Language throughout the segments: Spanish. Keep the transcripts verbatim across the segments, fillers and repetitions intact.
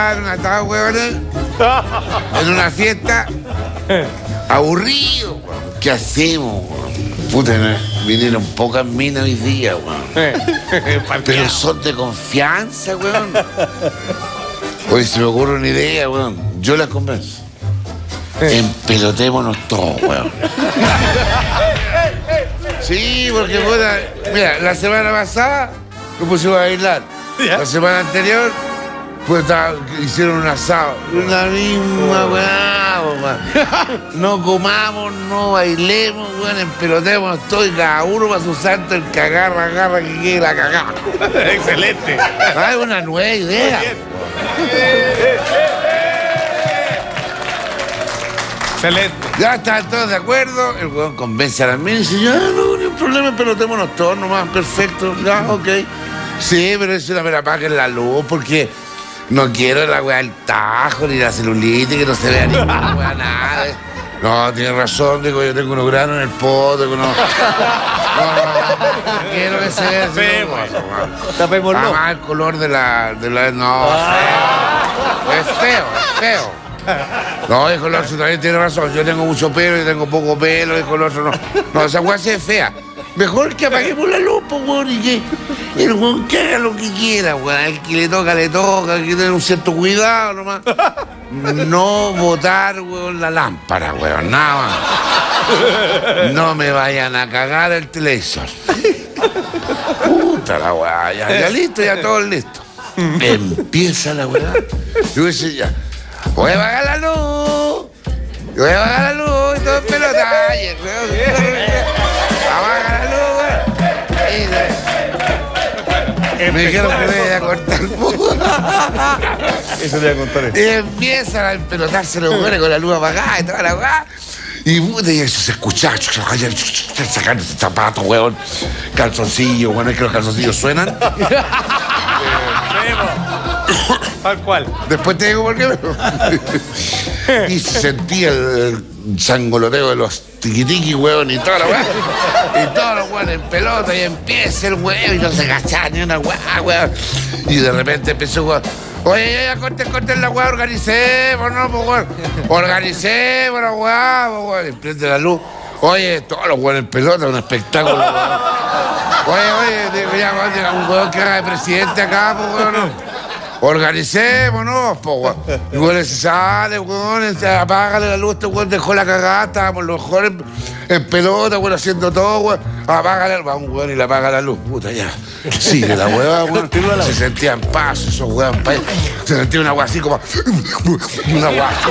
estaba en un atado, weón, en una fiesta, aburrido, weón. ¿Qué hacemos, weón? Puta, vinieron pocas minas hoy día, weón. Pero son de confianza, weón. Hoy se me ocurre una idea, weón. Yo las convenzo. Empelotémonos todos, weón. Sí, porque, puta, mira, la semana pasada nos pusimos a bailar. La semana anterior, pues hicieron un asado. La misma, weón, weón. No comamos, no bailemos, weón, empelotémonos todos y cada uno para su santo el cagarra, agarra que quede la cagada. Excelente. Ah, es una nueva idea. Excelente. Ya están todos de acuerdo, el weón convence a las minas y dice, ya, no, ni un problema, pelotémonos todos nomás, perfecto, ya, ok. Sí, pero eso no me la apaguen la luz porque no quiero la weá del tajo ni la celulitis, que no se vea ninguna weá, nada. No, tienes razón, digo, yo tengo unos granos en el poto, no, no, no, no quiero que se vea así. Sí, No, tapémoslo. además el color de la, de la, no, es feo, es feo, es feo. No, el color también tiene razón. Yo tengo mucho pelo y tengo poco pelo, el color no. No, esa weá se es fea. Mejor que apaguemos la luz, pues, weón, y que el weón que haga lo que quiera, weón. El que le toca, le toca, hay que tener un cierto cuidado nomás. No botar, weón, la lámpara, weón, nada más. No me vayan a cagar el televisor. Puta la weá, ya, ya listo, ya todo listo. Empieza la weá. Yo decía ya. Voy a apagar la luz. Voy a apagar la luz y todo en pelota. Ay, el weón. Apaga la luz, weón. Me dijeron que me iba a cortar el mundo. Eso te voy a contar. Y empiezan a empelotarse los weones con la luz apagada y toda la weá. Y puta, y eso se escuchaba. Sacando zapatos, weón. Calzoncillos, bueno, es que los calzoncillos suenan. Tal cual. Después te digo por qué. Y se sentía el, el sangoloteo de los tiquitiquis, weón, y toda la weá. Y todos los weones en pelota, y empieza el weón, y no se agachaba ni una weá, weón. Y de repente empezó, weón. Oye, ya, ya, corten, corten la weá, organicémonos, pues, weón. Organicémonos, weá, weón. Y prende la luz. Oye, todos los weones en pelota, un espectáculo, weón. Oye, oye, digo, ya, weón, llega un weón que haga de presidente acá, pues, weón, no. Organicémonos, po, weón. Y weón se sale, weón, se apágale la luz, este weón dejó la cagada, estábamos los mejor en, en pelota, weón, haciendo todo, weón. Apágale, va un weón y le apaga la luz, puta, ya. Sigue la hueva, weón. Se sentía en paz, esos weón, pa- se sentía una weá así como. Una weá así.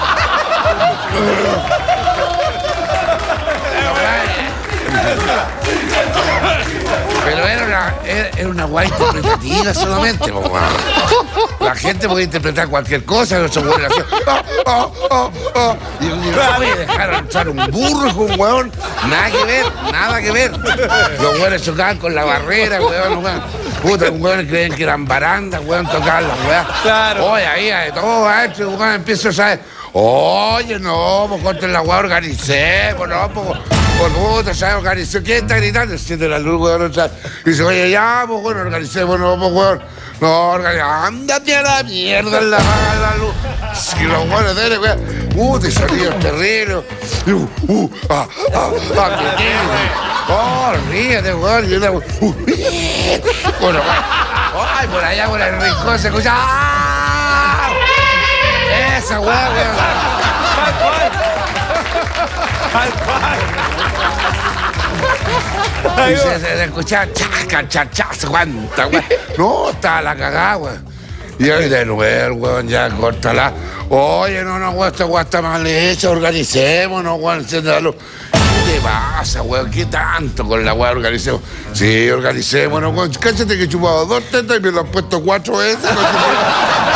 Pero era una, era, era una guay interpretativa solamente, po, weón. La gente puede interpretar cualquier cosa, no se puede hacer. Oh, oh, oh, oh. Y yo digo, oye, dejaron entrar un burro con un weón. Nada que ver, nada que ver. Los weones chocaban con la barrera, weón, weón. Puta, un weón creían que eran barandas, weón, tocaban las weas. Claro. Oye, ahí, de todo, esto, weón, empiezo a saber. Oye, no, pues corten la weá, organicé, pues no, pues. Por puta, ¿sabes? Organizó. ¿Quién está gritando? Enciende la luz, weón. Y dice, oye, ya, pues, bueno, organicemos, no, pues, weón. No, organicemos. Ándate a la mierda en la apaga la luz. Si los weones de él, weón. Puta, y sonidos terribles. Uh, uh, ah, ah, ah, qué tío. Oh, ríete, weón. Y una, uh, bueno, weón. Ay, por allá, por el rincón se escucha. ¡Ah! Esa, weón, weón. Tal cual. Y se, se, se escuchaba chaca, chachazo, cuánta, weón. No, estaba la cagada, weón. Y ahí de nuevo, weón, ya, córtala. Oye, no, no, weón, esta weón está mal hecha, organicémonos, weón, enciende la luz. ¿Qué te pasa, weón? ¿Qué tanto con la weón organicemos? Sí, organicémonos, weón. Cállate que he chupado dos tetas y me lo han puesto cuatro veces. No